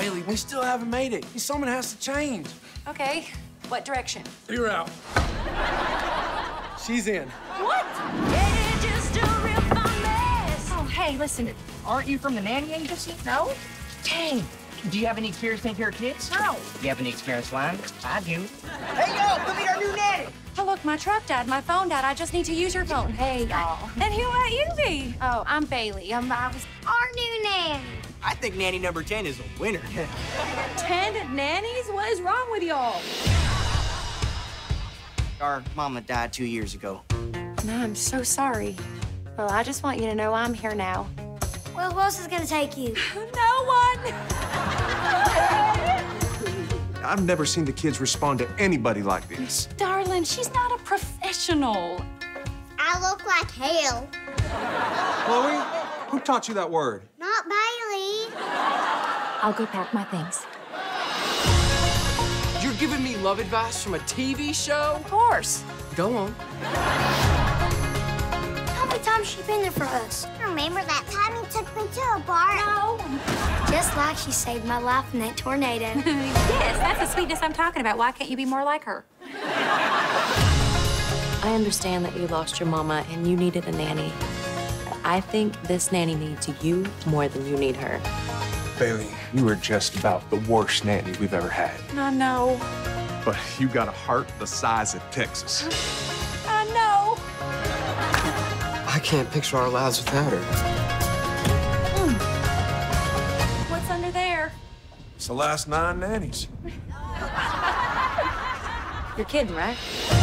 Bailey, we still haven't made it. Someone has to change. Okay, what direction? You're out. She's in. What? Yeah, just a real fun mess. Oh, hey, listen, aren't you from the nanny agency? No? Dang. Do you have any experience taking care of kids? No. You have any experience, Lon? I do. Hey, yo, come meet our new nanny. Oh, look, my truck died, my phone died. I just need to use your phone. Hey, y'all. And who might you be? Oh, I'm Bailey. I was Our new nanny. I think nanny number 10 is a winner. 10 nannies? What is wrong with y'all? Our mama died 2 years ago. No, I'm so sorry. Well, I just want you to know I'm here now. Well, who else is gonna take you? No one! I've never seen the kids respond to anybody like this. Darling, she's not a professional. I look like hell. Chloe, who taught you that word? Not Bailey. I'll go pack my things. You're giving me love advice from a TV show? Of course. Go on. How many times she been there for us? Remember that time you took me to a bar? No. Just like she saved my life in that tornado. Yes, that's the sweetness I'm talking about. Why can't you be more like her? I understand that you lost your mama and you needed a nanny. But I think this nanny needs you more than you need her. Bailey, you are just about the worst nanny we've ever had. I know. But you got a heart the size of Texas. I know. I can't picture our lives without her. What's under there? It's the last 9 nannies. You're kidding, right?